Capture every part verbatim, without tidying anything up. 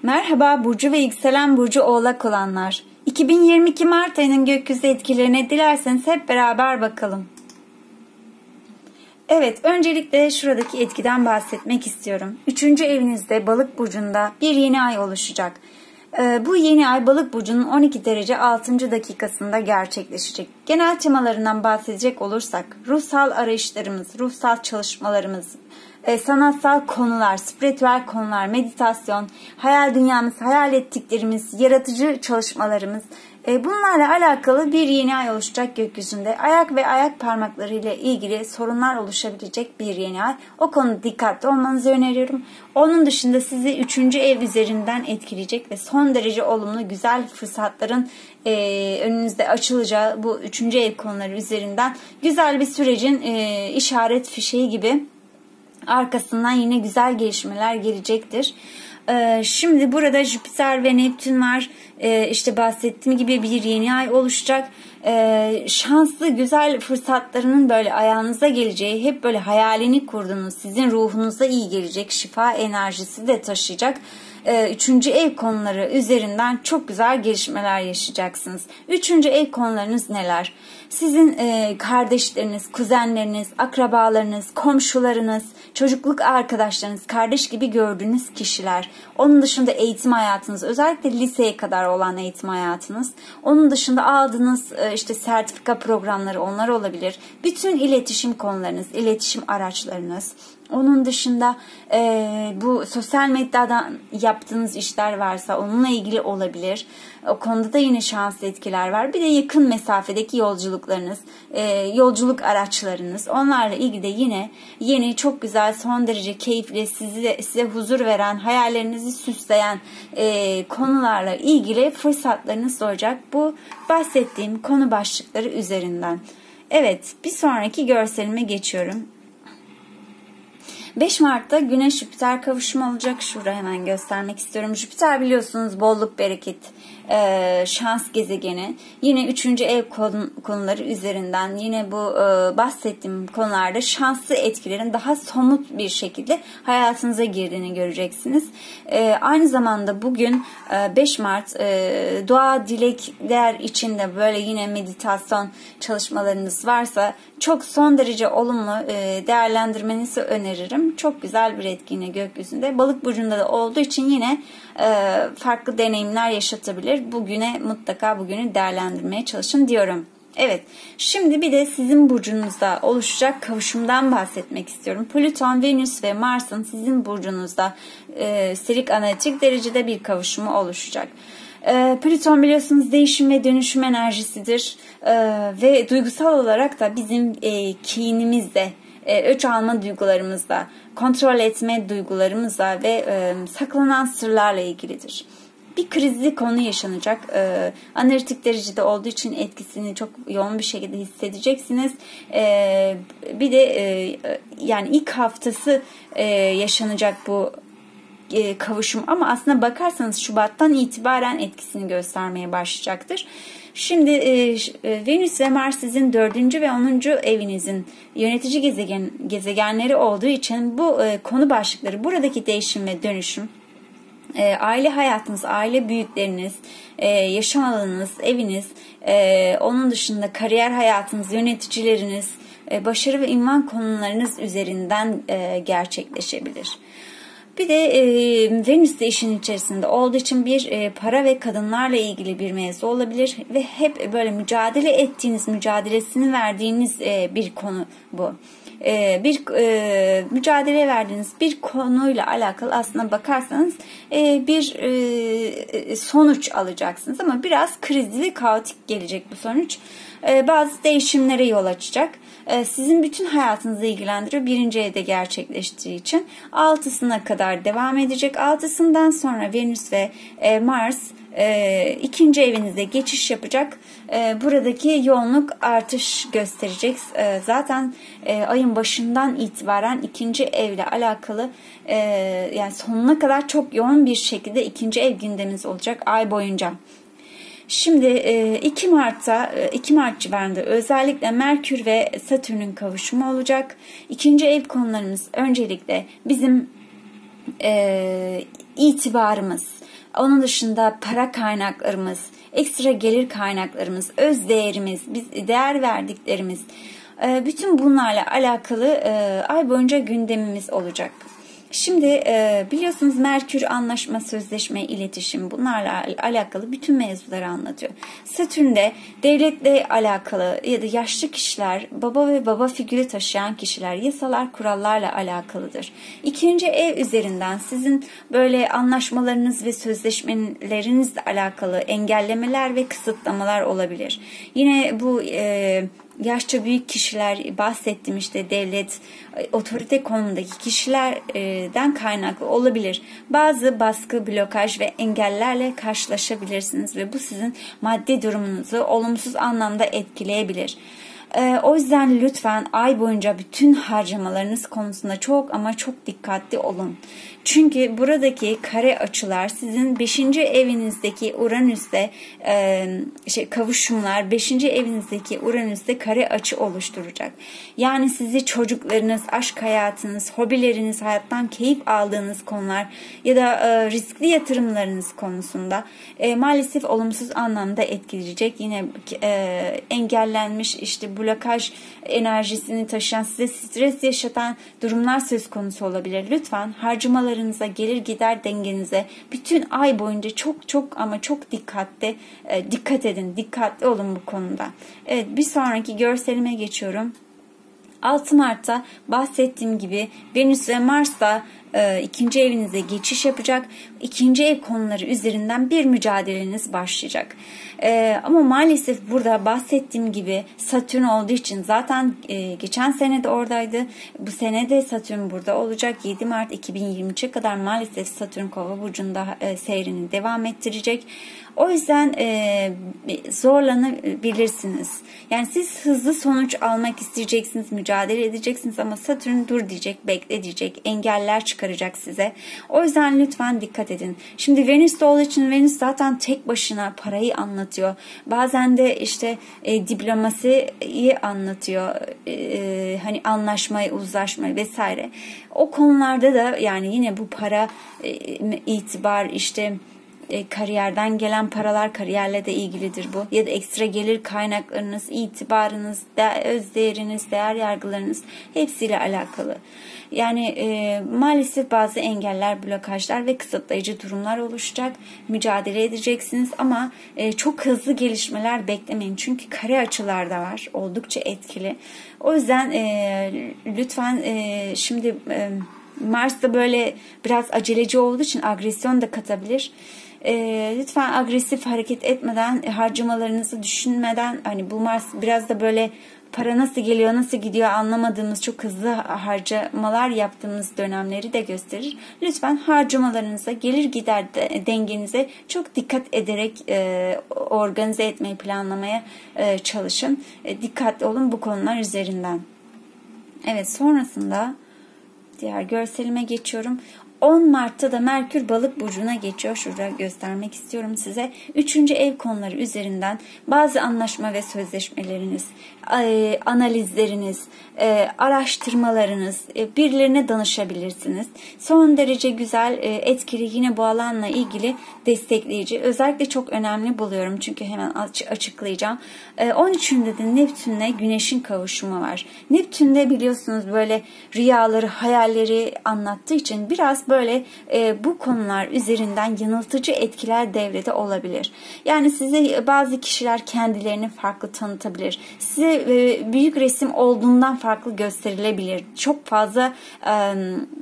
Merhaba Burcu ve yükselen Burcu Oğlak olanlar. iki bin yirmi iki Mart ayının gökyüzü etkilerine dilerseniz hep beraber bakalım. Evet, öncelikle şuradaki etkiden bahsetmek istiyorum. Üçüncü evinizde Balık burcunda bir yeni ay oluşacak. Ee, bu yeni ay Balık burcunun on iki derece altıncı dakikasında gerçekleşecek. Genel temalarından bahsedecek olursak ruhsal arayışlarımız, ruhsal çalışmalarımız, e, sanatsal konular, spiritüel konular, meditasyon, hayal dünyamız, hayal ettiklerimiz, yaratıcı çalışmalarımız, e, bunlarla alakalı bir yeni ay oluşacak gökyüzünde. Ayak ve ayak parmakları ile ilgili sorunlar oluşabilecek bir yeni ay. O konuda dikkatli olmanızı öneriyorum. Onun dışında sizi üçüncü ev üzerinden etkileyecek ve son derece olumlu, güzel fırsatların e, önünüzde açılacağı bu üçüncü ev konuları üzerinden güzel bir sürecin e, işaret fişeği gibi arkasından yine güzel gelişmeler gelecektir. Ee, şimdi burada Jüpiter ve Neptün var. Ee, işte bahsettiğim gibi bir yeni ay oluşacak. Ee, şanslı, güzel fırsatlarının böyle ayağınıza geleceği, hep böyle hayalini kurduğunuz, sizin ruhunuza iyi gelecek, şifa enerjisi de taşıyacak. Üçüncü ev konuları üzerinden çok güzel gelişmeler yaşayacaksınız. Üçüncü ev konularınız neler? Sizin kardeşleriniz, kuzenleriniz, akrabalarınız, komşularınız, çocukluk arkadaşlarınız, kardeş gibi gördüğünüz kişiler. Onun dışında eğitim hayatınız, özellikle liseye kadar olan eğitim hayatınız. Onun dışında aldığınız işte sertifika programları, onlar olabilir. Bütün iletişim konularınız, iletişim araçlarınız. Onun dışında e, bu sosyal medyadan yaptığınız işler varsa onunla ilgili olabilir. O konuda da yine şanslı etkiler var. Bir de yakın mesafedeki yolculuklarınız, e, yolculuk araçlarınız. Onlarla ilgili de yine yeni çok güzel, son derece keyifli, size, size huzur veren, hayallerinizi süsleyen e, konularla ilgili fırsatlarınız olacak. Bu bahsettiğim konu başlıkları üzerinden. Evet, bir sonraki görselime geçiyorum. beş Mart'ta Güneş Jüpiter kavuşumu olacak. Şurada hemen göstermek istiyorum. Jüpiter biliyorsunuz bolluk, bereket, şans gezegeni. Yine üçüncü ev konuları üzerinden yine bu bahsettiğim konularda şanslı etkilerin daha somut bir şekilde hayatınıza girdiğini göreceksiniz. Aynı zamanda bugün beş Mart dua, dilekler için de böyle yine meditasyon çalışmalarınız varsa çok son derece olumlu değerlendirmenizi öneririm. Çok güzel bir etki yine gökyüzünde. Balık burcunda da olduğu için yine farklı deneyimler yaşatabilir. Bugüne mutlaka bugünü değerlendirmeye çalışın diyorum. Evet, şimdi bir de sizin burcunuzda oluşacak kavuşumdan bahsetmek istiyorum. Plüton, Venüs ve Mars'ın sizin burcunuzda e, sterik analitik derecede bir kavuşumu oluşacak. E, Plüton biliyorsunuz değişim ve dönüşüm enerjisidir e, ve duygusal olarak da bizim e, kinimizde, e, öç alma duygularımızda, kontrol etme duygularımızla ve e, saklanan sırlarla ilgilidir. Bir krizli konu yaşanacak. Ee, analitik derecede olduğu için etkisini çok yoğun bir şekilde hissedeceksiniz. Ee, bir de e, yani ilk haftası e, yaşanacak bu e, kavuşum ama aslında bakarsanız Şubat'tan itibaren etkisini göstermeye başlayacaktır. Şimdi e, Venüs ve Mars sizin dördüncü ve onuncu evinizin yönetici gezegen, gezegenleri olduğu için bu e, konu başlıkları, buradaki değişim ve dönüşüm, E, aile hayatınız, aile büyükleriniz, e, yaşam alanınız, eviniz, e, onun dışında kariyer hayatınız, yöneticileriniz, e, başarı ve ünvan konularınız üzerinden e, gerçekleşebilir. Bir de e, Venüs de işin içerisinde olduğu için bir e, para ve kadınlarla ilgili bir mevzu olabilir ve hep böyle mücadele ettiğiniz, mücadelesini verdiğiniz e, bir konu bu. Bir e, mücadele verdiğiniz bir konuyla alakalı aslında bakarsanız e, bir e, sonuç alacaksınız ama biraz krizli ve kaotik gelecek bu sonuç. E, bazı değişimlere yol açacak. E, sizin bütün hayatınızı ilgilendiriyor. Birinci evde gerçekleştiği için altısına kadar devam edecek. Altısından sonra Venüs ve e, Mars E, ikinci evinizde geçiş yapacak. E, buradaki yoğunluk artış gösterecek. E, zaten e, ayın başından itibaren ikinci evle alakalı e, yani sonuna kadar çok yoğun bir şekilde ikinci ev gündeminiz olacak ay boyunca. Şimdi iki Mart'ta iki Mart civarında özellikle Merkür ve Satürn'ün kavuşumu olacak. İkinci ev konularımız öncelikle bizim e, itibarımız, Onun dışında para kaynaklarımız, ekstra gelir kaynaklarımız, öz değerimiz, biz değer verdiklerimiz, bütün bunlarla alakalı ay boyunca gündemimiz olacak. Şimdi biliyorsunuz Merkür anlaşma, sözleşme, iletişim, bunlarla alakalı bütün mevzuları anlatıyor. Satürn'de devletle alakalı ya da yaşlı kişiler, baba ve baba figürü taşıyan kişiler, yasalar, kurallarla alakalıdır. İkinci ev üzerinden sizin böyle anlaşmalarınız ve sözleşmelerinizle alakalı engellemeler ve kısıtlamalar olabilir. Yine bu e, yaşça büyük kişiler, bahsettim işte devlet, otorite konumundaki kişilerden kaynaklı olabilir. Bazı baskı, blokaj ve engellerle karşılaşabilirsiniz ve bu sizin maddi durumunuzu olumsuz anlamda etkileyebilir. O yüzden lütfen ay boyunca bütün harcamalarınız konusunda çok ama çok dikkatli olun. Çünkü buradaki kare açılar sizin beşinci evinizdeki Uranüs'te e, şey, kavuşumlar beşinci evinizdeki Uranüs'te kare açı oluşturacak. Yani sizi çocuklarınız, aşk hayatınız, hobileriniz, hayattan keyif aldığınız konular ya da e, riskli yatırımlarınız konusunda e, maalesef olumsuz anlamda etkileyecek. Yine e, engellenmiş işte blokaj enerjisini taşıyan, size stres yaşatan durumlar söz konusu olabilir. Lütfen harcamalarınıza, gelir gider dengenize bütün ay boyunca çok çok ama çok dikkatli e, dikkat edin. Dikkatli olun bu konuda. Evet, bir sonraki görselime geçiyorum. altı Mart'ta bahsettiğim gibi Venüs ve Mars da e, ikinci evinize geçiş yapacak. İkinci ev konuları üzerinden bir mücadeleniz başlayacak. E, ama maalesef burada bahsettiğim gibi Satürn olduğu için zaten e, geçen sene de oradaydı. Bu sene de Satürn burada olacak. yedi Mart iki bin yirmi üçe kadar maalesef Satürn Kova burcunda e, seyrini devam ettirecek. O yüzden e, zorlanabilirsiniz. Yani siz hızlı sonuç almak isteyeceksiniz, mücadele edeceksiniz ama Satürn dur diyecek, bekle diyecek, engeller çıkaracak size. O yüzden lütfen dikkat edin. Şimdi Venüs'te olduğu için Venüs zaten tek başına parayı anlatıyor. Bazen de işte e, diplomasiyi anlatıyor. E, hani anlaşmayı, uzlaşmayı vesaire. O konularda da yani yine bu para, e, itibar, işte E, kariyerden gelen paralar, kariyerle de ilgilidir bu. Ya da ekstra gelir kaynaklarınız, itibarınız, de, öz değeriniz, değer yargılarınız hepsiyle alakalı. Yani e, maalesef bazı engeller, blokajlar ve kısıtlayıcı durumlar oluşacak. Mücadele edeceksiniz ama e, çok hızlı gelişmeler beklemeyin. Çünkü kare açılar da var. Oldukça etkili. O yüzden e, lütfen e, şimdi e, Mars da böyle biraz aceleci olduğu için agresyon da katabilir. E, lütfen agresif hareket etmeden, harcamalarınızı düşünmeden, hani bu Mars biraz da böyle para nasıl geliyor, nasıl gidiyor anlamadığımız, çok hızlı harcamalar yaptığımız dönemleri de gösterir. Lütfen harcamalarınıza, gelir gider dengenize çok dikkat ederek e, organize etmeyi planlamaya e, çalışın. E, dikkatli olun bu konular üzerinden. Evet, sonrasında diğer görselime geçiyorum. on Mart'ta da Merkür Balık burcuna geçiyor. Şurada göstermek istiyorum size. Üçüncü ev konuları üzerinden bazı anlaşma ve sözleşmeleriniz, analizleriniz, araştırmalarınız, birilerine danışabilirsiniz. Son derece güzel, etkili, yine bu alanla ilgili destekleyici. Özellikle çok önemli buluyorum çünkü hemen açıklayacağım. on üçünde de Neptün'le Güneş'in kavuşumu var. Neptün'de biliyorsunuz böyle rüyaları, hayalleri anlattığı için biraz böyle e, bu konular üzerinden yanıltıcı etkiler devrede olabilir. Yani size bazı kişiler kendilerini farklı tanıtabilir. Size e, büyük resim olduğundan farklı gösterilebilir. Çok fazla e,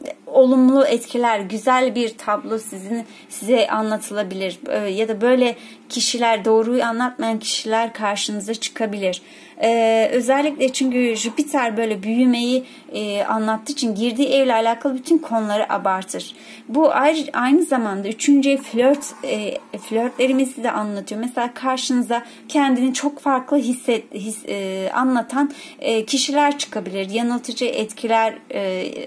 olumlu etkiler, güzel bir tablo sizin size anlatılabilir. E, ya da böyle kişiler, doğruyu anlatmayan kişiler karşınıza çıkabilir. Ee, özellikle çünkü Jüpiter böyle büyümeyi e, anlattığı için girdiği evle alakalı bütün konuları abartır. Bu ayrı, aynı zamanda üçüncü flört e, flörtlerimizi de anlatıyor. Mesela karşınıza kendini çok farklı hisset, his, e, anlatan e, kişiler çıkabilir. Yanıltıcı etkiler e,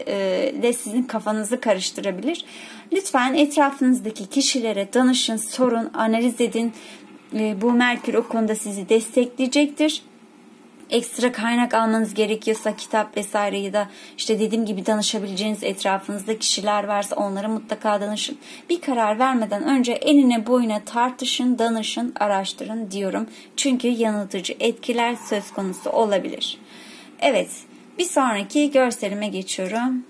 e, de sizin kafanızı karıştırabilir. Lütfen etrafınızdaki kişilere danışın, sorun, analiz edin. E, bu Merkür o konuda sizi destekleyecektir. ekstra kaynak almanız gerekiyorsa kitap vesaire ya da işte dediğim gibi danışabileceğiniz etrafınızda kişiler varsa onlara mutlaka danışın. Bir karar vermeden önce enine boyuna tartışın, danışın, araştırın diyorum. Çünkü yanıltıcı etkiler söz konusu olabilir. Evet, bir sonraki görselime geçiyorum.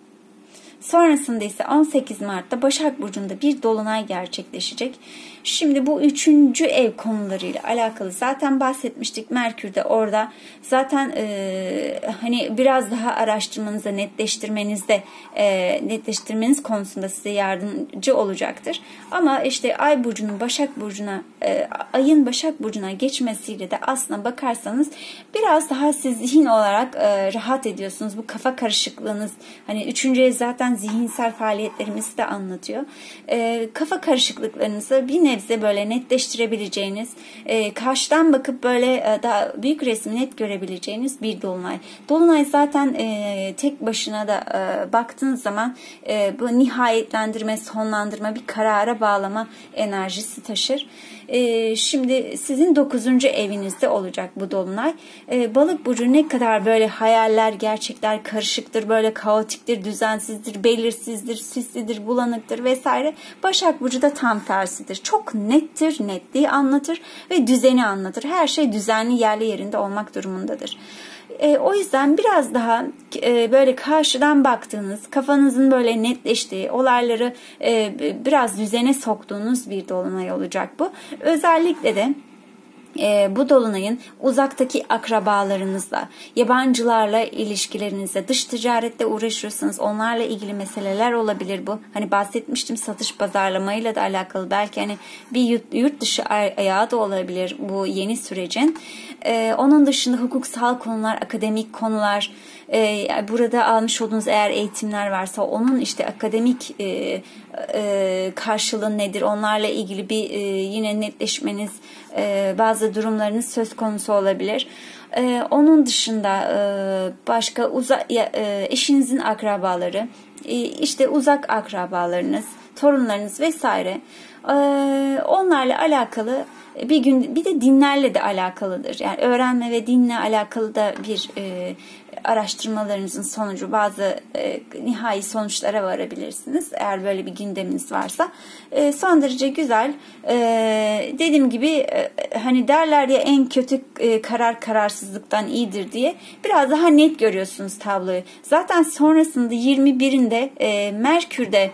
Sonrasında ise on sekiz Mart'ta Başak Burcu'nda bir dolunay gerçekleşecek. Şimdi bu üçüncü ev konularıyla alakalı zaten bahsetmiştik. Merkür de orada. Zaten e, hani biraz daha araştırmanıza, netleştirmenizde, e, netleştirmeniz konusunda size yardımcı olacaktır. Ama işte Ay Burcu'nun Başak Burcu'na, e, Ay'ın Başak Burcu'na geçmesiyle de aslına bakarsanız biraz daha siz zihin olarak e, rahat ediyorsunuz. Bu kafa karışıklığınız, hani üçüncü ev zaten zihinsel faaliyetlerimizi de anlatıyor. E, kafa karışıklıklarınızı bir nebze böyle netleştirebileceğiniz, e, karşıdan bakıp böyle e, daha büyük resmi net görebileceğiniz bir dolunay. Dolunay zaten e, tek başına da e, baktığınız zaman e, bu nihayetlendirme, sonlandırma, bir karara bağlama enerjisi taşır. E, şimdi sizin dokuzuncu evinizde olacak bu dolunay. E, Balık burcu ne kadar böyle hayaller, gerçekler karışıktır, böyle kaotiktir, düzensizdir, belirsizdir, sislidir, bulanıktır vesaire. Başak burcu da tam tersidir. Çok nettir, netliği anlatır ve düzeni anlatır. Her şey düzenli, yerli yerinde olmak durumundadır. E, o yüzden biraz daha e, böyle karşıdan baktığınız, kafanızın böyle netleştiği, olayları e, biraz düzene soktuğunuz bir dolunay olacak bu. Özellikle de E, bu dolunayın uzaktaki akrabalarınızla, yabancılarla ilişkilerinizle, dış ticaretle uğraşıyorsanız onlarla ilgili meseleler olabilir bu. Hani bahsetmiştim, satış pazarlamayla da alakalı, belki hani bir yurt, yurt dışı ayağı da olabilir bu yeni sürecin. E, onun dışında hukuksal konular, akademik konular, e, burada almış olduğunuz eğer eğitimler varsa onun işte akademik e, e, karşılığı nedir, onlarla ilgili bir e, yine netleşmeniz, e, bazı durumlarınız söz konusu olabilir. Ee, onun dışında e, başka uza, e, eşinizin akrabaları, e, işte uzak akrabalarınız, torunlarınız vesaire, e, onlarla alakalı bir gün, bir de dinlerle de alakalıdır. Yani öğrenme ve dinle alakalı da bir e, araştırmalarınızın sonucu bazı e, nihai sonuçlara varabilirsiniz. Eğer böyle bir gündeminiz varsa. E, son derece güzel. E, dediğim gibi e, hani derler ya, en kötü e, karar kararsızlıktan iyidir diye. Biraz daha net görüyorsunuz tabloyu. Zaten sonrasında yirmi birinde e, Merkür'de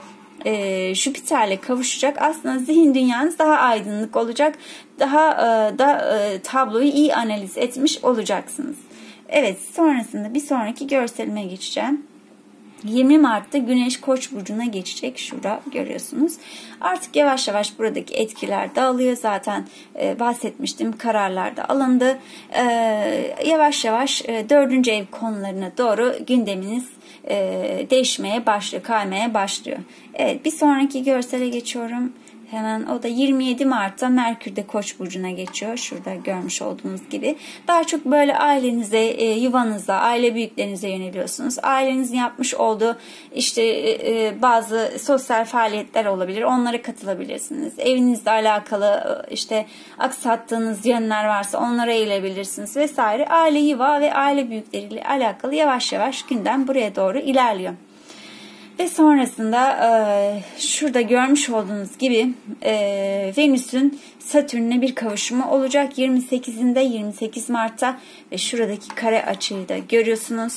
E, Jüpiter'le kavuşacak. Aslında zihin dünyanız daha aydınlık olacak. Daha e, da e, tabloyu iyi analiz etmiş olacaksınız. Evet, sonrasında bir sonraki görselime geçeceğim. yirmi Mart'ta Güneş Koç burcuna geçecek. Şurada görüyorsunuz. Artık yavaş yavaş buradaki etkiler dağılıyor. Zaten e, bahsetmiştim. Kararlar da alındı. E, yavaş yavaş e, dördüncü ev konularına doğru gündeminiz e, değişmeye başlıyor, kaymaya başlıyor. Evet, bir sonraki görsele geçiyorum. Hemen o da yirmi yedi Mart'ta Merkür de Koç burcuna geçiyor. Şurada görmüş olduğunuz gibi. Daha çok böyle ailenize, yuvanıza, aile büyüklerinize yöneliyorsunuz. Ailenizin yapmış olduğu işte bazı sosyal faaliyetler olabilir. Onlara katılabilirsiniz. Evinizle alakalı işte aksattığınız yönler varsa onlara eğilebilirsiniz vesaire. Aile, yuva ve aile büyükleriyle alakalı yavaş yavaş gündem buraya doğru ilerliyor. Ve sonrasında e, şurada görmüş olduğunuz gibi e, Venüs'ün Satürn'le bir kavuşumu olacak yirmi sekizinde, yirmi sekiz Mart'ta ve şuradaki kare açıyı da görüyorsunuz.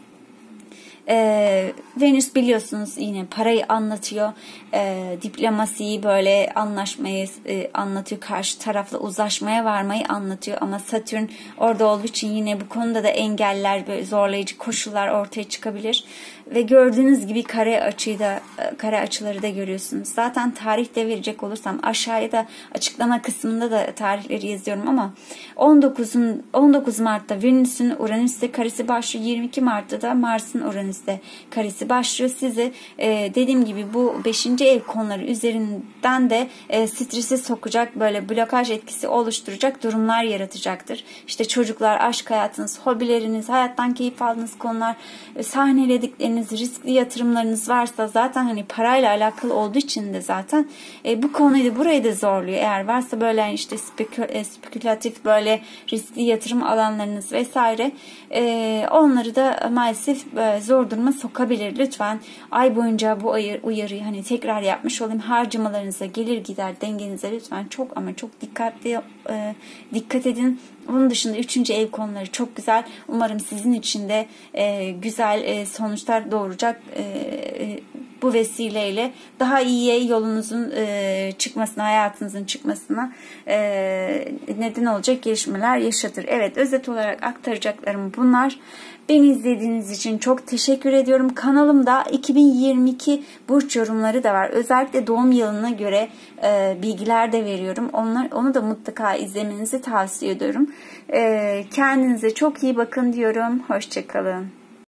Ee, Venüs biliyorsunuz yine parayı anlatıyor, ee, diplomasiyi, böyle anlaşmayı e, anlatıyor, karşı tarafla uzlaşmaya varmayı anlatıyor. Ama Satürn orada olduğu için yine bu konuda da engeller, böyle zorlayıcı koşullar ortaya çıkabilir. Ve gördüğünüz gibi kare açıyı da, kare açıları da görüyorsunuz. Zaten tarihte verecek olursam aşağıya da açıklama kısmında da tarihleri yazıyorum ama on dokuz Mart'ta Venüs'ün Uranüs'te karesi başlıyor. yirmi iki Mart'ta da Mars'ın Uranüs'te karesi başlıyor. Sizi e, dediğim gibi bu beşinci ev konuları üzerinden de e, strese sokacak, böyle blokaj etkisi oluşturacak durumlar yaratacaktır. İşte çocuklar, aşk hayatınız, hobileriniz, hayattan keyif aldığınız konular, e, sahneledikleriniz, projeleriniz, riskli yatırımlarınız varsa zaten hani parayla alakalı olduğu için de zaten e, bu konuyu da burayı da zorluyor. Eğer varsa böyle işte spekül, e, spekülatif böyle riskli yatırım alanlarınız vesaire e, onları da maalesef e, zor duruma sokabilir. Lütfen ay boyunca bu uyarıyı hani tekrar yapmış olayım. Harcamalarınıza, gelir gider dengenize lütfen çok ama çok dikkatli e, dikkat edin. Onun dışında üçüncü ev konuları çok güzel. Umarım sizin için de e, güzel e, sonuçlar doğuracak. E, e, bu vesileyle daha iyiye yolunuzun e, çıkmasına, hayatınızın çıkmasına e, neden olacak gelişmeler yaşatır. Evet, özet olarak aktaracaklarım bunlar. Beni izlediğiniz için çok teşekkür ediyorum. Kanalımda iki bin yirmi iki burç yorumları da var. Özellikle doğum yılına göre e, bilgiler de veriyorum. Onlar, onu da mutlaka izlemenizi tavsiye ediyorum. E, kendinize çok iyi bakın diyorum. Hoşça kalın.